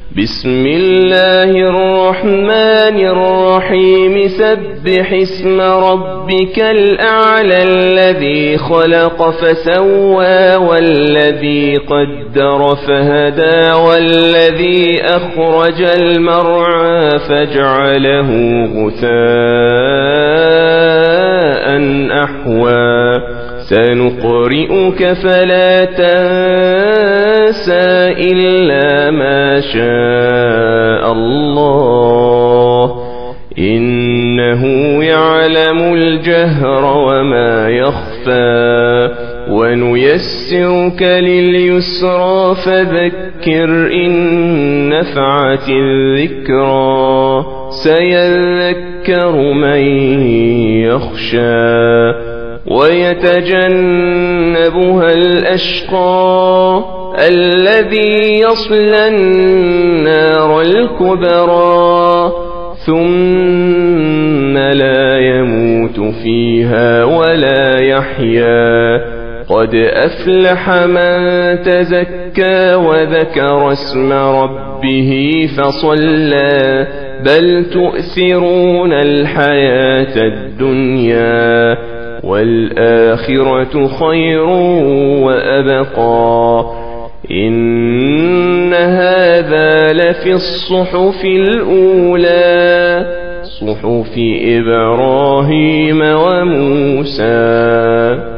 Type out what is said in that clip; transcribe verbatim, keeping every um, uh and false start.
بسم الله الرحمن الرحيم سبح اسم ربك الأعلى الذي خلق فسوى والذي قدر فهدى والذي أخرج المرعى فجعله غثاء أحوى سنقرئك فلا تنسى إلا ما شاء الله إنه يعلم الجهر وما يخفى ونيسرك لليسرى فذكر إن نفعت الذكرى سيذكر من يخشى ويتجنبها الأشقى الذي يصلى النار الكبرى ثم لا يموت فيها ولا يحيا قد أفلح من تزكى وذكر اسم ربه فصلى بل تؤثرون الحياة الدنيا والآخرة خير وأبقى إن هذا لفي الصحف الأولى صحف إبراهيم وموسى.